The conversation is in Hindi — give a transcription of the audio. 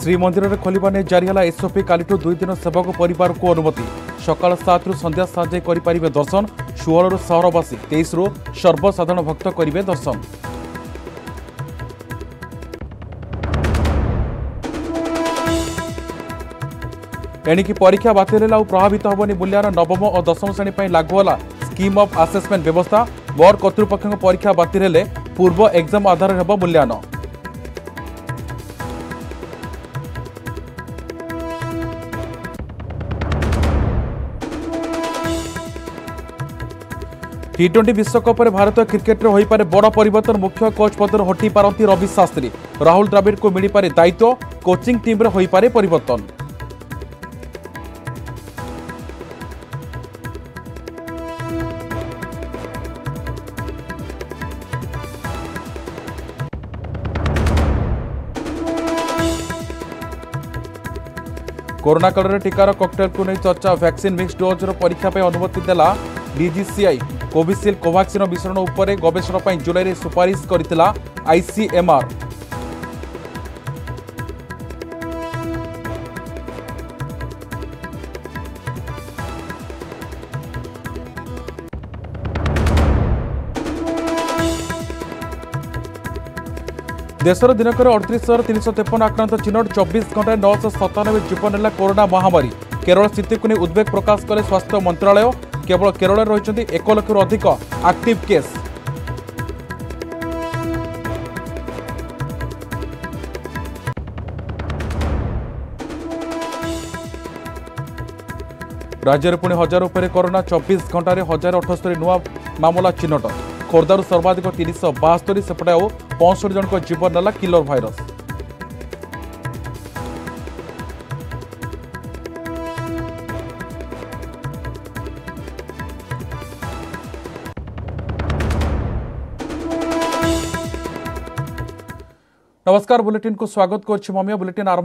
श्रीमंदिर में खोलने नहीं जारी है एसओपी कालीठू 2 दिन सेवक परिवार को अनुमति सकाल 7 रु संध्या 7 जाए करेंगे दर्शन 16 रु सहरवासी 23 रु सर्वसाधारण भक्त करेंगे दर्शन। एणिकी परीक्षा बातिल है प्रभावित होबनी मूल्यायन नवम और दशम श्रेणी लागू है स्कीम ऑफ असेसमेंट व्यवस्था बोर्ड कर्तृपक्ष परीक्षा बातिल है पूर्व एग्जाम आधार होब मूल्यायन। T20 विश्वकप में भारत क्रिकेट में होई पारे बड़ परिवर्तन मुख्य कोच पदर हटि पारती रवि शास्त्री राहुल द्रविड़ को मिल पारे दायित्व कोचिंग टीम रे होई पारे परिवर्तन। कोरोना काल में टीकार कॉकटेल को नहीं चर्चा वैक्सीन मिक्स डोज परीक्षा पर अनुमति देला डीजीसीआई कोविशील्ड कोवैक्सीन मिश्रण उपर गवेषणा पर जुलाई सुपारिश करथिला आईसीएमआर। देशर दिनकर 38,353 आक्रांत चिन्हट 24 घंटे 997 जीवन नेला कोरोना महामारी केरल स्थिति को नहीं उद्वेग प्रकाश कले स्वास्थ्य मंत्रालय केवल केरल रही 1 लाख रु अधिक एक्टिव केस। राज्य में पुणी 1000 उपर कोरोना 24 घंटे 1078 नुआ मामला चिन्हट खोर्धार सर्वाधिक 372 सेपटे आउ 65 जन जीवन नेला किलर भाइरस। नमस्कार बुलेटिन को स्वागत कर बुलेटिन आरंभ